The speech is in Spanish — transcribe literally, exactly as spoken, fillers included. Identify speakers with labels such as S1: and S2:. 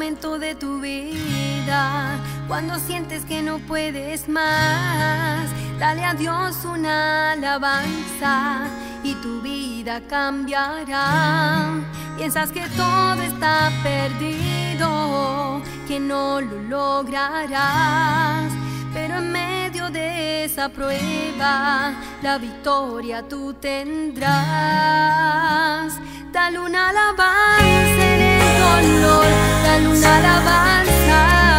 S1: momento de tu vida, cuando sientes que no puedes más, dale a Dios una alabanza y tu vida cambiará. Piensas que todo está perdido, que no lo lograrás, pero en medio de esa prueba la victoria tú tendrás. Dale una alabanza en el dolor, dale una alabanza